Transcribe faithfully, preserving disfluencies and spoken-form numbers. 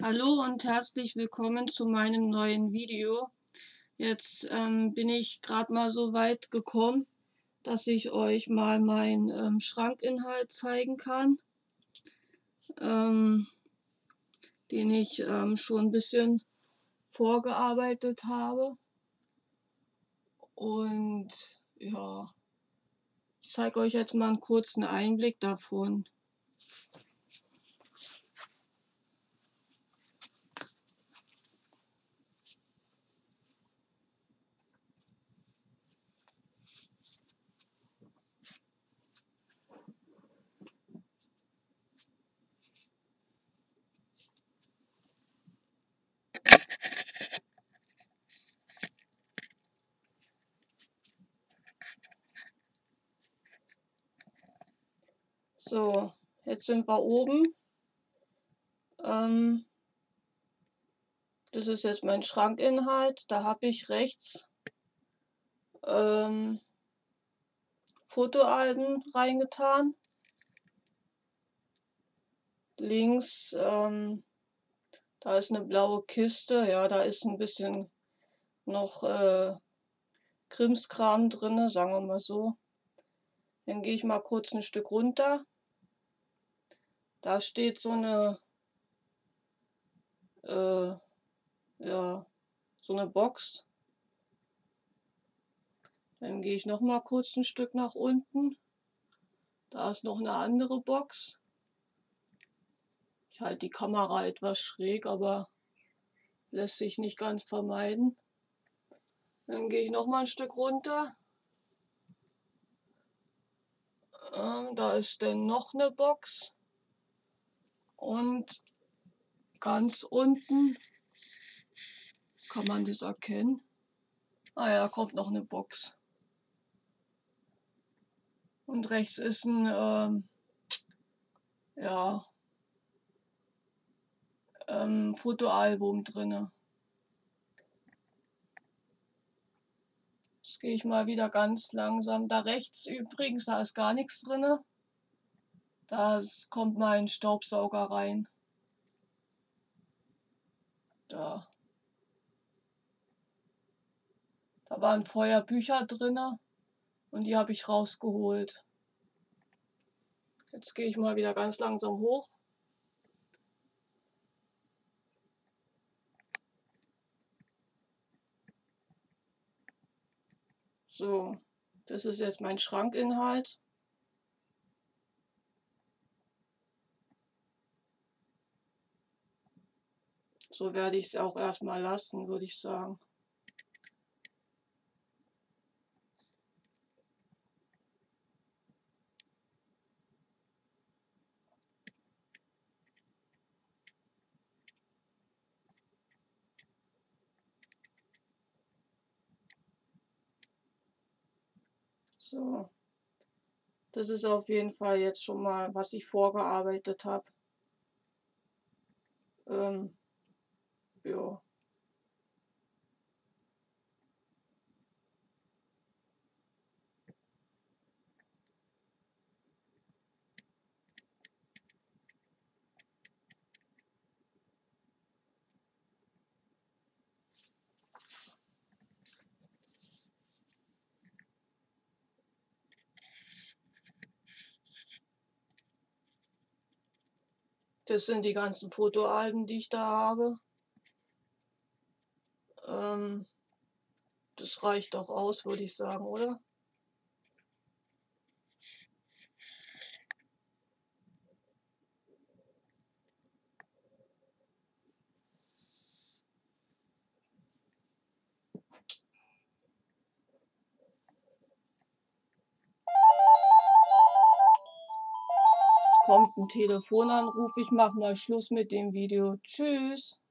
Hallo und herzlich willkommen zu meinem neuen Video. Jetzt ähm, bin ich gerade mal so weit gekommen, dass ich euch mal meinen ähm, Schrankinhalt zeigen kann, ähm, den ich ähm, schon ein bisschen vorgearbeitet habe. Und ja, ich zeige euch jetzt mal einen kurzen Einblick davon. So, jetzt sind wir oben. Ähm, das ist jetzt mein Schrankinhalt. Da habe ich rechts ähm, Fotoalben reingetan. Links, ähm, da ist eine blaue Kiste. Ja, da ist ein bisschen noch äh, Krimskram drin, sagen wir mal so. Dann gehe ich mal kurz ein Stück runter. Da steht so eine, äh, ja, so eine Box. Dann gehe ich noch mal kurz ein Stück nach unten. Da ist noch eine andere Box. Ich halte die Kamera etwas schräg, aber lässt sich nicht ganz vermeiden. Dann gehe ich noch mal ein Stück runter. Ähm, da ist dann noch eine Box. Und ganz unten kann man das erkennen. Ah ja, da kommt noch eine Box. Und rechts ist ein, ähm, ja, ähm, Fotoalbum drin. Jetzt gehe ich mal wieder ganz langsam. Da rechts übrigens, da ist gar nichts drin. Da kommt mein Staubsauger rein. Da. Da waren vorher Bücher drin und die habe ich rausgeholt. Jetzt gehe ich mal wieder ganz langsam hoch. So, das ist jetzt mein Schrankinhalt. So werde ich es auch erstmal lassen, würde ich sagen. So, das ist auf jeden Fall jetzt schon mal, was ich vorgearbeitet habe. Ähm, ja. Das sind die ganzen Fotoalben, die ich da habe. Ähm, das reicht doch aus, würde ich sagen, oder? Jetzt kommt ein Telefonanruf. Ich mache mal Schluss mit dem Video. Tschüss.